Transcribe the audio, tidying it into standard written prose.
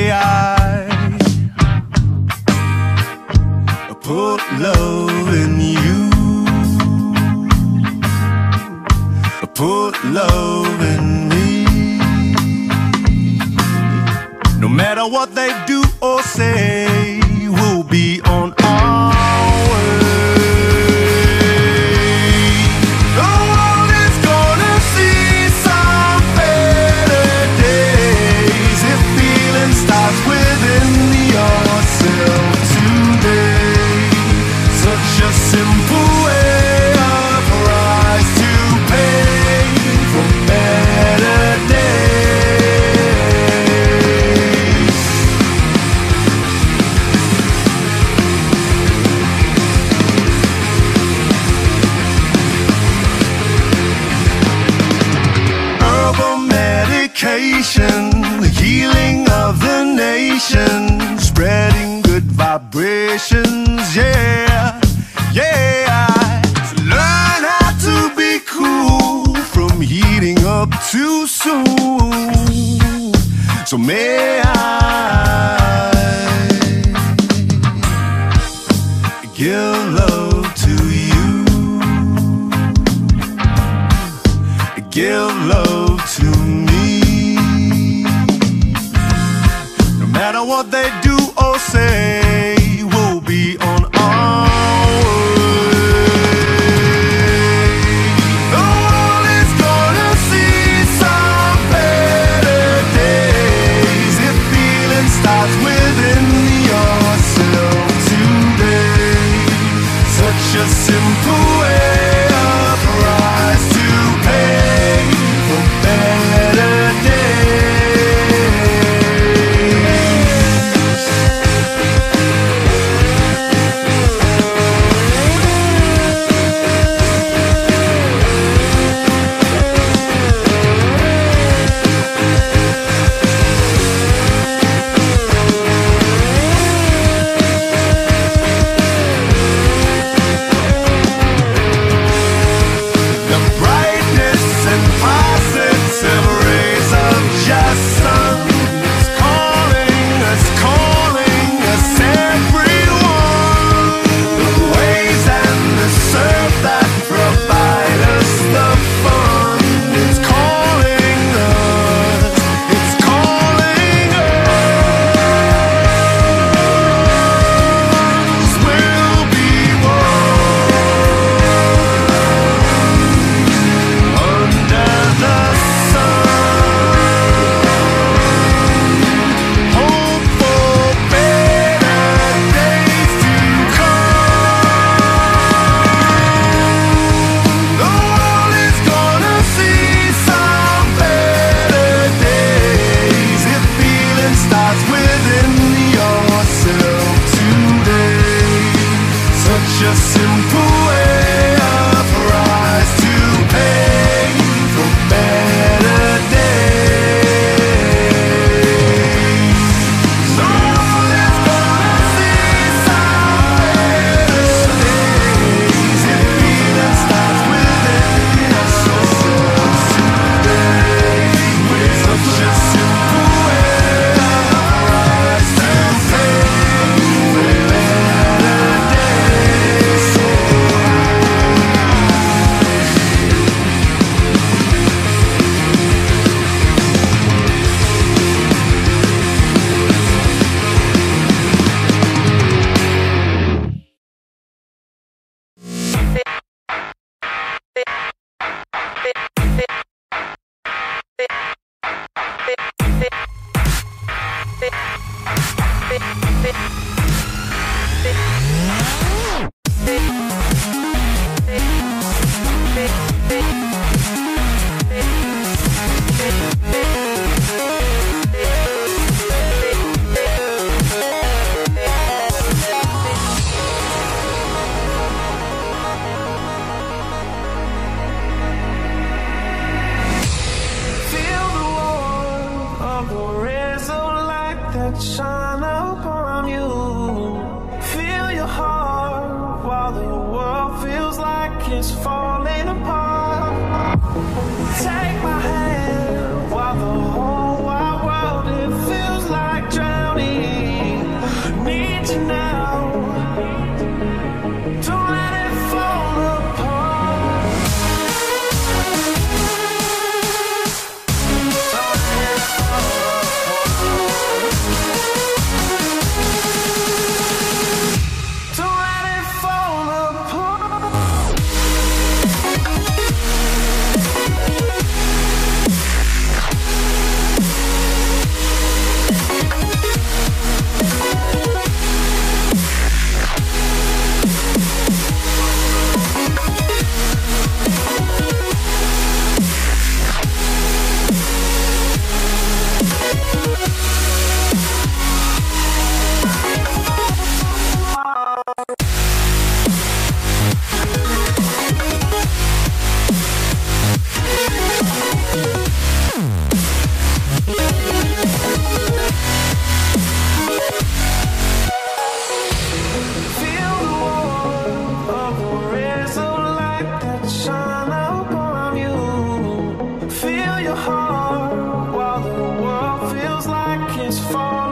I put love in you. I put love in me. No matter what they do or say, we'll be on our way. The world is gonna see some better days if feeling starts within yourself today. Such a simple way of price to pay for better days. Herbal medication, the healing of the nation, spreading good vibrations, yeah, yeah. So learn how to be cool from heating up too soon. So may I give love to you, give love to me. No matter what they do or say, we'll be on our way. The world is gonna see some better days if feeling starts within yourself today. Such a simple way of price to pay for better the brightness and positive rays of just sun is calling us everyone. The waves and the surf that provide us the fun is calling us, it's calling us. We'll be one under the sun. Hope for better days to come. The world is gonna see some better days if feeling starts within yourself today. Such a simple way of price to pay for better days. The world is gonna see some better days if feeling starts within yourself today. Such a simple way of price to pay for better days. Feel the warmth of the rays of light that shine upon you. Feel your heart while the world feels like it's falling apart. Take my hand while the whole wide world, it feels like drowning. fall